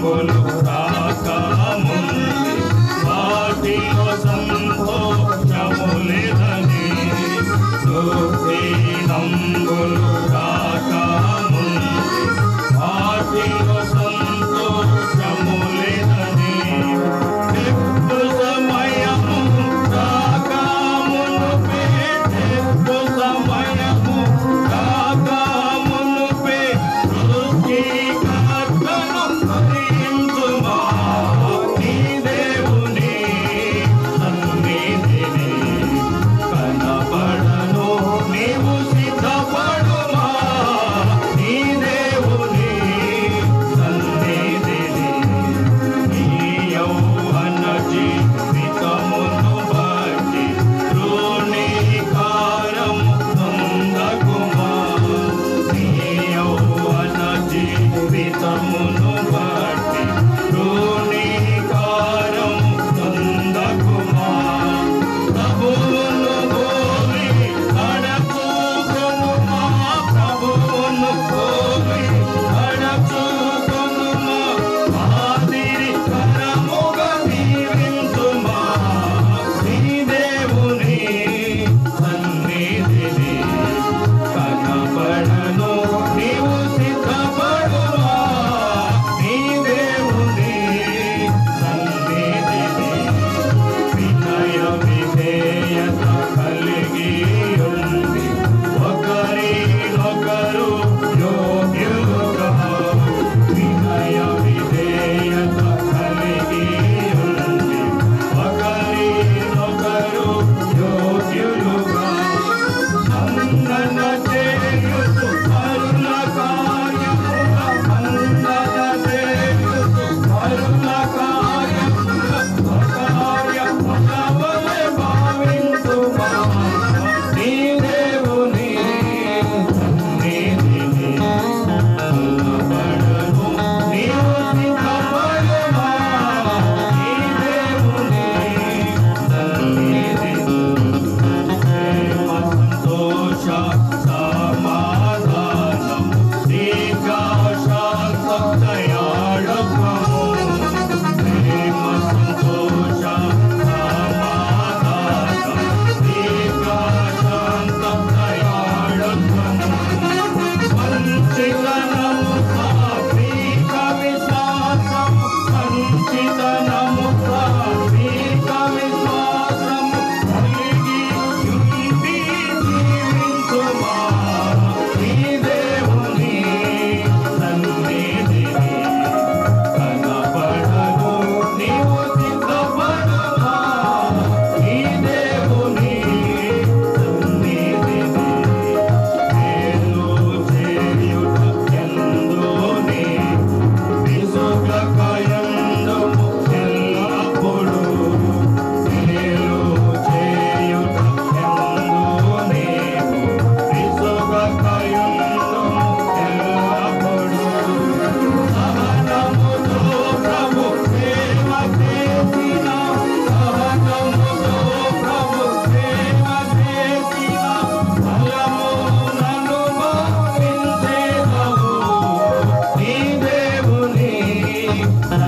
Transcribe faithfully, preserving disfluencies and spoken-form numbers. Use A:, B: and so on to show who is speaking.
A: దినములు రాకముందే వాటిలో సంతోషములేదని దుఃఖినంబులు రాకముందే వాటిలో సంతోషములేదని ఎప్పుడు సమయము రాకమునుపే ఎప్పుడు సమయము రాకమునుపే సృష్టికర్తను స్మరించుమా నీ దేవుని సన్నిధిని కనబడను నీవు సిద్ధపడుమా నీ దేవుని సన్నిధిని నీ యౌవన జీవితమును బట్టి తృణీకారము పొందకుమా నీ యౌవన జీవితమును బట్టి తృణీకారము పొందకుమా ప్రభువును గోరి నడచుకొనుమా ప్రభువును గోరి నడచుకొనుమా మాదిరి కరముగా దీవించుమా నీ దేవుని సన్నిధిని కనబడను నీవు సిద్ధపడుమా నీ దేవుని సన్నిధిని వినయ విధేయత కలిగి ఉంది ఒకరినొకరు యోగ్యులుగా వినయ విధేయత కలిగి ఉంది ఒకరినొకరు యోగ్యులుగా వందన చేయుచు కరుణ కార్యముల వందన చేయుచు కరుణ కార్యముల కార్యములవలె భావించుమా నీ దేవుని సన్నిధిని కనబడను నీవు సిద్ధపడుమా నీ దేవుని సన్నిధిని ప్రేమ సంతోష సమాధానం దీర్ఘశాంతం దయాళత్వము ప్రేమ సంతోష సమాధానం దీర్ఘశాంతం దయాళత్వము మంచితనము సాత్విక విశ్వాసము మంచితనము సాత్విక విశ్వాసము కలిగి ఉండి జీవించుమా నీ దేవుని సన్నిధిని కనబడను నీవు సిద్ధపడుమా నీ దేవుని సన్నిధిని మేలు చేయుట ఎందోని విసుగకయందుము ఎల్లప్పుడు మేలు చేయుట ఎందోని విసుగకయందుము ఎల్లప్పుడు సహనముతో ప్రభు సేవ చేసిన సహనముతో ప్రభు సేవ చేసిన ఫలము నన్ను భావించేదవు నీ దేవుని